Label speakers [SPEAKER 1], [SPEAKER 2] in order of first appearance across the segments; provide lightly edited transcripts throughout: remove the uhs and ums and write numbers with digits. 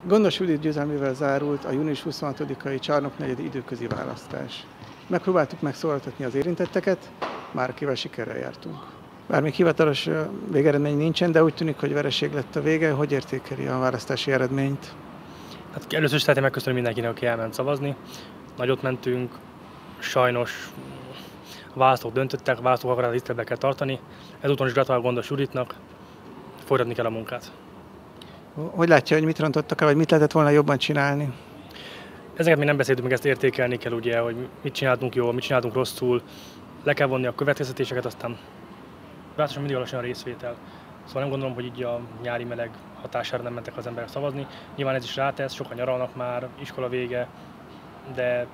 [SPEAKER 1] Gondos Judit győzelmével zárult a június 26-ai Csarnok negyedi időközi választás. Megpróbáltuk megszólaltatni az érintetteket, már akivel sikerrel jártunk. Bár még hivatalos végeredmény nincsen, de úgy tűnik, hogy vereség lett a vége. Hogy értékeli a választási eredményt?
[SPEAKER 2] Hát először is szeretném megköszönni mindenkinek, aki elment szavazni. Nagyot mentünk, sajnos a választók döntöttek, a választók akarat tiszteletbe kell tartani. Ezúton is gratulálok Gondos Juditnak, folytatni kell a munkát.
[SPEAKER 1] Hogy látja, hogy mit rontottak el, vagy mit lehetett volna jobban csinálni?
[SPEAKER 2] Ezeket még nem beszéltünk, meg ezt értékelni kell, ugye, hogy mit csináltunk jól, mit csináltunk rosszul. Le kell vonni a következtetéseket, aztán változáson mindig alacsony a részvétel. Szóval nem gondolom, hogy így a nyári meleg hatására nem mentek az emberek szavazni. Nyilván ez is rátesz, sokan nyaralnak már, iskola vége, de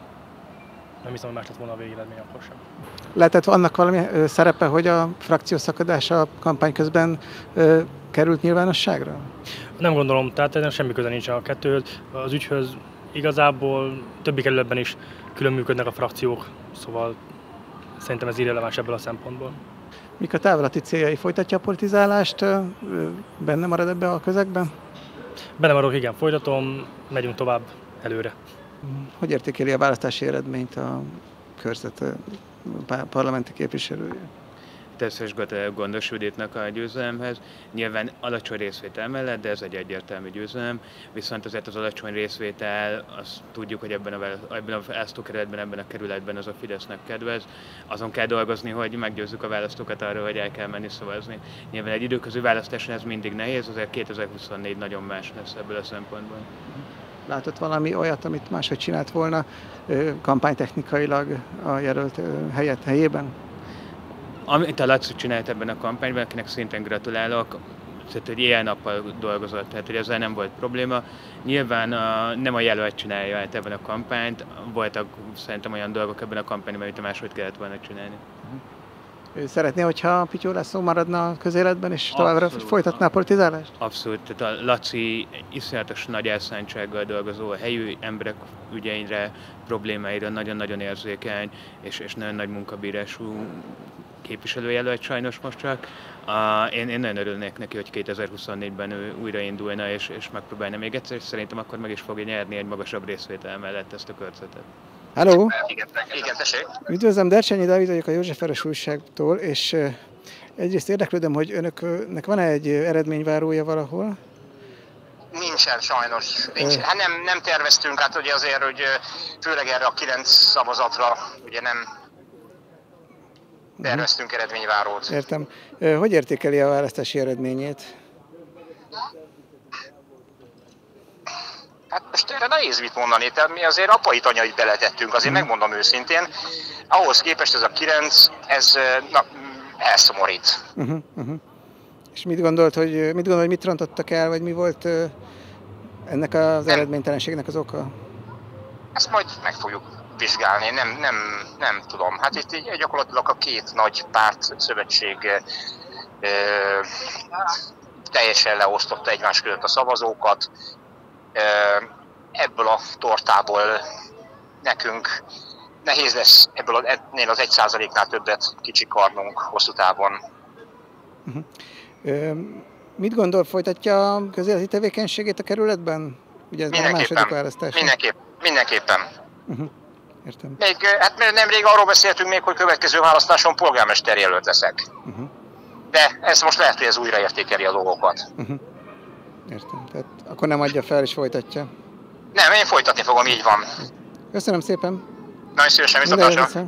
[SPEAKER 2] nem hiszem, hogy más lett volna a végeredmény akkor sem.
[SPEAKER 1] Lehetett annak valami szerepe, hogy a frakció szakadása a kampány közben került nyilvánosságra?
[SPEAKER 2] Nem gondolom, tehát ennek semmi köze nincs a kettőhöz. Az ügyhöz igazából többi kerületben is külön működnek a frakciók, szóval szerintem ez irreleváns ebből a szempontból.
[SPEAKER 1] Mik a távlati céljai? Folytatja a politizálást? Benne marad ebbe a közegben?
[SPEAKER 2] Benne maradok, igen, folytatom, megyünk tovább előre.
[SPEAKER 1] Hogy értékeli a választási eredményt a körzet parlamenti képviselője?
[SPEAKER 3] Természetesen gratulálok Gondos Juditnak a győzelemhez. Nyilván alacsony részvétel mellett, de ez egy egyértelmű győzelem. Viszont azért az alacsony részvétel, azt tudjuk, hogy ebben a választókerületben, ebben a kerületben az a Fidesznek kedvez. Azon kell dolgozni, hogy meggyőzzük a választókat arról, hogy el kell menni szavazni. Nyilván egy időközi választáson ez mindig nehéz, azért 2024 nagyon más lesz ebből a szempontból.
[SPEAKER 1] Látott valami olyat, amit máshogy csinált volna kampánytechnikailag a jelölt helyében?
[SPEAKER 3] Amit a Laci csinált ebben a kampányban, akinek szintén gratulálok, tehát, hogy éjjel-nappal dolgozott, tehát hogy ezzel nem volt probléma. Nyilván nem a jelölt csinálja át ebben a kampányt, voltak szerintem olyan dolgok ebben a kampányban, amit máshogy kellett volna csinálni.
[SPEAKER 1] Ő szeretné, hogyha Pittyó László maradna a közéletben, és továbbra folytatná a politizálást?
[SPEAKER 3] Abszolút, tehát a Laci iszonyatos nagy elszántsággal dolgozó, a helyi emberek ügyeire, problémáira nagyon-nagyon érzékeny, és nagyon nagy munkabírású képviselőjelölt sajnos most csak. Én nagyon örülnék neki, hogy 2024-ben ő újraindulna és megpróbálna még egyszer, és szerintem akkor meg is fogja nyerni egy magasabb részvétel mellett ezt a körzetet.
[SPEAKER 1] Halló!
[SPEAKER 4] Igen, tessék.
[SPEAKER 1] Üdvözlöm, Dercsányi Dávid vagyok a Józsefváros újságtól, és egyrészt érdeklődöm, hogy önöknek van-e egy eredményvárója valahol?
[SPEAKER 4] Nincsen sajnos. Hát nem terveztünk, hát ugye azért, hogy főleg erre a 9 szavazatra ugye nem terveztünk eredményvárót.
[SPEAKER 1] Értem. Hogy értékeli a választási eredményét?
[SPEAKER 4] Hát most erre nehéz mit mondani, tehát mi azért apait, anyait beletettünk, azért megmondom őszintén. Ahhoz képest ez a 9, ez elszomorít.
[SPEAKER 1] És mit gondolt, hogy mit rontottak el, vagy mi volt ennek az eredménytelenségnek az oka?
[SPEAKER 4] Ezt majd meg fogjuk vizsgálni, nem tudom. Hát itt gyakorlatilag a két nagy párt szövetség teljesen leosztotta egymás között a szavazókat. Ebből a tortából nekünk nehéz lesz ennél az 1%-nál többet kicsikarnunk hosszú távon.
[SPEAKER 1] Mit gondol, folytatja a közéleti tevékenységét a kerületben? Ugye ez már a második választás.
[SPEAKER 4] Mindenképpen.
[SPEAKER 1] Értem.
[SPEAKER 4] Hát nemrég arról beszéltünk még, hogy következő választáson polgármester jelölt leszek. De ez most lehet, hogy ez újra értékeli a dolgokat.
[SPEAKER 1] Értem. Tehát akkor nem adja fel és folytatja.
[SPEAKER 4] Nem, én folytatni fogom, így van.
[SPEAKER 1] Köszönöm szépen.
[SPEAKER 4] Nagyon szívesen, viszontlátásra.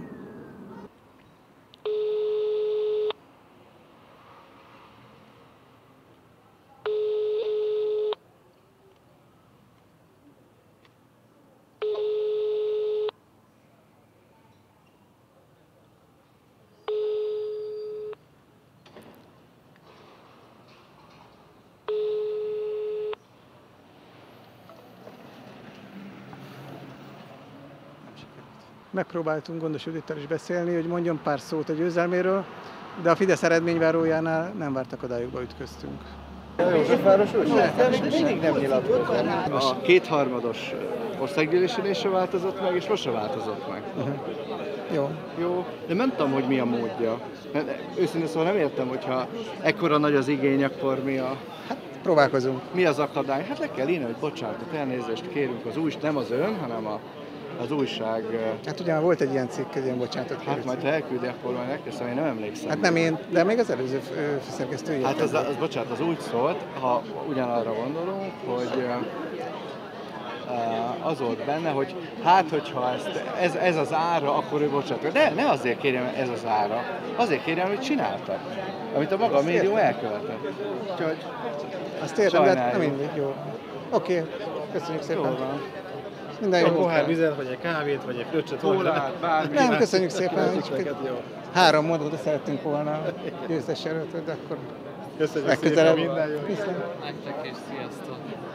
[SPEAKER 1] Megpróbáltunk Gondos Judittal is beszélni, hogy mondjon pár szót a győzelméről, de a Fidesz eredményvárójánál nem várt akadályokba ütköztünk.
[SPEAKER 5] Józsefváros újság? Mindig nem nyilatkozom. A kétharmados országgyűlésülése változott meg, és most se változott meg. Jó, de nem tudom, hogy mi a módja. Őszintén szóval nem értem, hogyha ekkora nagy az igény, akkor mi a... Hát
[SPEAKER 1] próbálkozunk.
[SPEAKER 5] Mi az akadály? Hát le kell írni, hogy bocsánatot, elnézést kérünk az új, nem az ön, hanem az újság.
[SPEAKER 1] Hát ugye volt egy ilyen cikk, egy ilyen bocsánatot kérünk.
[SPEAKER 5] Hát majd elküldi, akkor majd megköszönöm, én nem emlékszem.
[SPEAKER 1] Hát nem én, de még az előző főszerkesztő.
[SPEAKER 5] Hát bocsánat, az úgy szólt, ha ugyanarra gondolunk, hogy az volt benne, hogy hát, hogyha ez az ára, akkor ő bocsánat. De ne azért kérjem, ez az ára, azért kérjem, hogy csináltak, amit a maga médium elkövetett. Úgyhogy
[SPEAKER 1] azt értem, de nem mindig jó. Oké, köszönjük szépen.
[SPEAKER 5] Jól van.
[SPEAKER 1] Minden jó.
[SPEAKER 6] Egy pohár vizet, vagy egy kávét, vagy egy fröccsöt,
[SPEAKER 5] Kólát, bármi.
[SPEAKER 1] Nem, köszönjük szépen.
[SPEAKER 6] Jó.
[SPEAKER 1] 3 mondatot szerettünk volna győztes előtt, de akkor
[SPEAKER 6] Köszönjük
[SPEAKER 1] legközelebb.
[SPEAKER 6] szépen, minden jó.
[SPEAKER 1] Viszont.
[SPEAKER 7] Nektek és sziasztok!